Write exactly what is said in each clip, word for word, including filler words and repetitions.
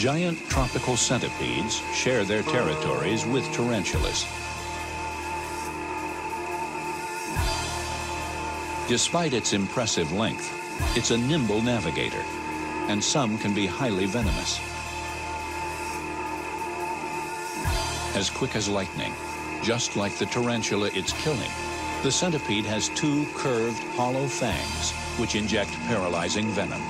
Giant tropical centipedes share their territories with tarantulas. Despite its impressive length, it's a nimble navigator, and some can be highly venomous. As quick as lightning, just like the tarantula it's killing, the centipede has two curved, hollow fangs which inject paralyzing venom.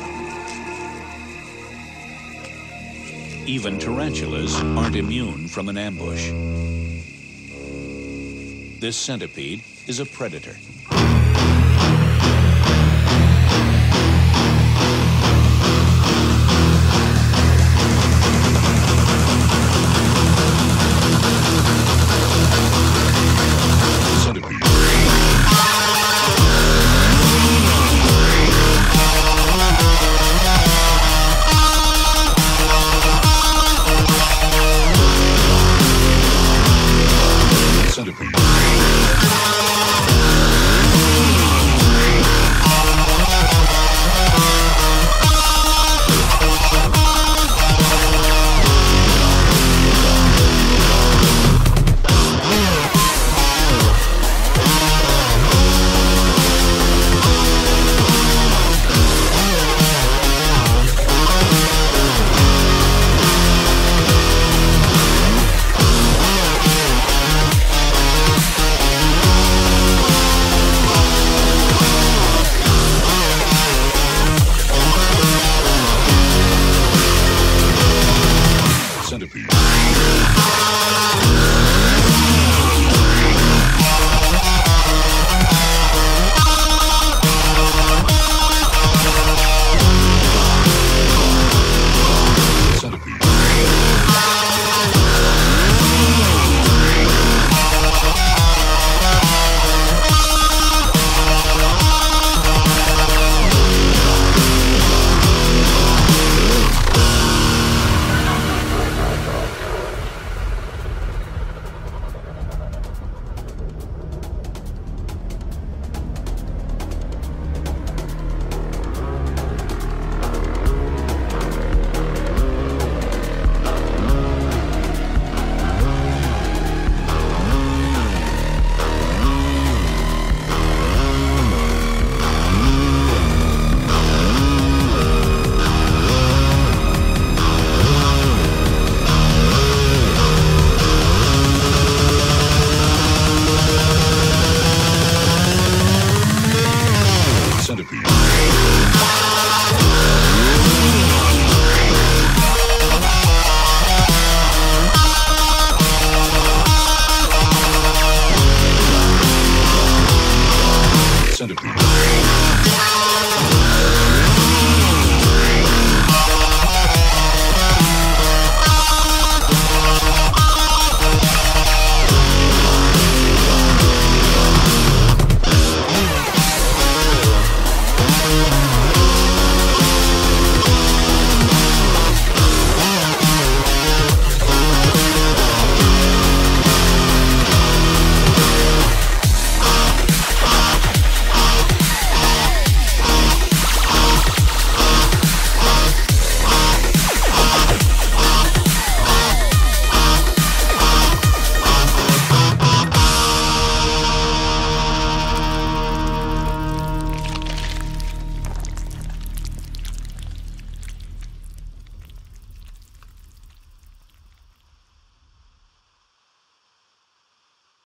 Even tarantulas aren't immune from an ambush. This centipede is a predator.